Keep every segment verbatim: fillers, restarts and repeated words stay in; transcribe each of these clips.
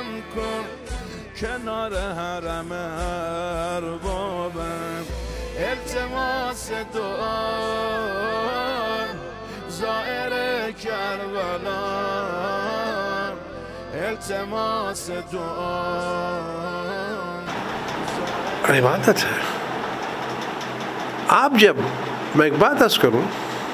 جمع کن کنار حرم اربابم التماس دعا زائر کربلا التماس دعا عبادت ہے. آپ جب میں ایک بات عرض کروں،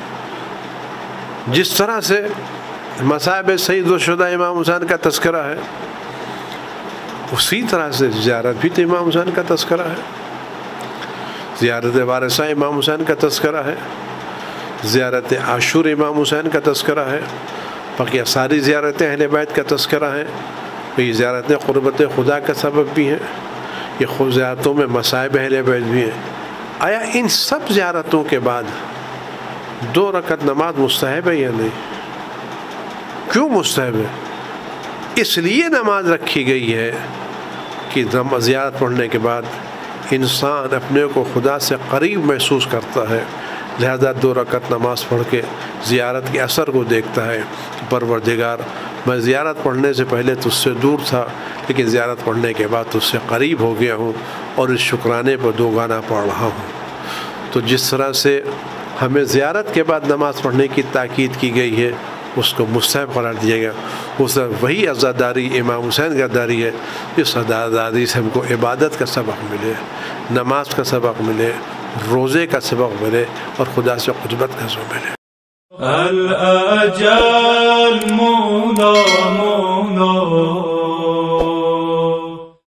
جس طرح سے مصائب سید الشہداء امام حسین کا تذکرہ ہے، اسی طرح سے زیارت بھی تو امام حسین کا تذکرہ ہے. زیارت وارثہ امام حسین کا تذکرہ ہے، زیارت عاشور امام حسین کا تذکرہ ہے، باقی ساری زیارتیں اہل بیت کا تذکرہ ہیں. یہ زیارتیں قربت خدا کا سبب بھی ہیں، یہ خود زیارتوں میں مصائب اہل بیت بھی ہیں. آیا ان سب زیارتوں کے بعد دو رکعت نماز مستحب ہے یا نہیں؟ کیوں مستحب ہے؟ اس لیے نماز رکھی گئی ہے کہ زیارت پڑھنے کے بعد انسان اپنے کو خدا سے قریب محسوس کرتا ہے، لہذا دو رکعت نماز پڑھ کے زیارت کے اثر کو دیکھتا ہے کہ پروردگار میں زیارت پڑھنے سے پہلے تجھ سے دور تھا، لیکن زیارت پڑھنے کے بعد تجھ سے قریب ہو گیا ہوں اور اس شکرانے پر دو گانا پڑھ رہا ہوں. تو جس طرح سے ہمیں زیارت کے بعد نماز پڑھنے کی تاکید کی گئی ہے، اس کو مستحب قرار دیا گیا. اس وہی عزاداری امام حسین کا داری ہے، اس عزاداری سے ہم کو عبادت کا سبق ملے، نماز کا سبق ملے، روزے کا سبق ملے اور خدا سے قربت کا سبق ملے. الأجل مولا مولا